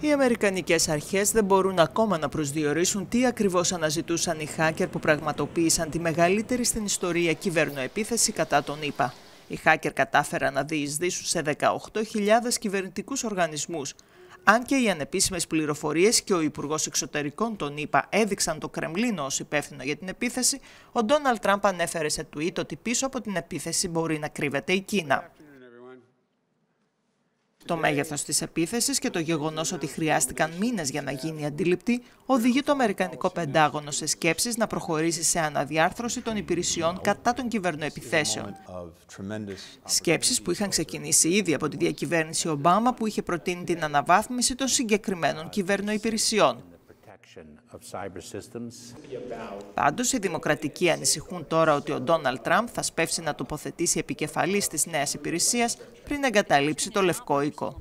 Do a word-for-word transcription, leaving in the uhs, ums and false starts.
Οι αμερικανικές αρχές δεν μπορούν ακόμα να προσδιορίσουν τι ακριβώς αναζητούσαν οι hacker που πραγματοποίησαν τη μεγαλύτερη στην ιστορία κυβερνοεπίθεση κατά τον ΗΠΑ. Οι hacker κατάφεραν να διεισδύσουν σε δεκαοκτώ χιλιάδες κυβερνητικούς οργανισμούς. Αν και οι ανεπίσημες πληροφορίες και ο Υπουργός Εξωτερικών των ΗΠΑ έδειξαν το Κρεμλίνο ως υπεύθυνο για την επίθεση, ο Ντόναλντ Τραμπ ανέφερε σε tweet ότι πίσω από την επίθεση μπορεί να κρύβεται η Κίνα. Το μέγεθος της επίθεσης και το γεγονός ότι χρειάστηκαν μήνες για να γίνει αντιληπτή οδηγεί το Αμερικανικό Πεντάγωνο σε σκέψεις να προχωρήσει σε αναδιάρθρωση των υπηρεσιών κατά των κυβερνοεπιθέσεων. Σκέψεις που είχαν ξεκινήσει ήδη από τη διακυβέρνηση Ομπάμα, που είχε προτείνει την αναβάθμιση των συγκεκριμένων κυβερνοϊπηρεσιών. Πάντως, οι δημοκρατικοί ανησυχούν τώρα ότι ο Ντόναλντ Τραμπ θα σπεύσει να τοποθετήσει επικεφαλής της νέας υπηρεσίας πριν εγκαταλείψει το Λευκό Οίκο.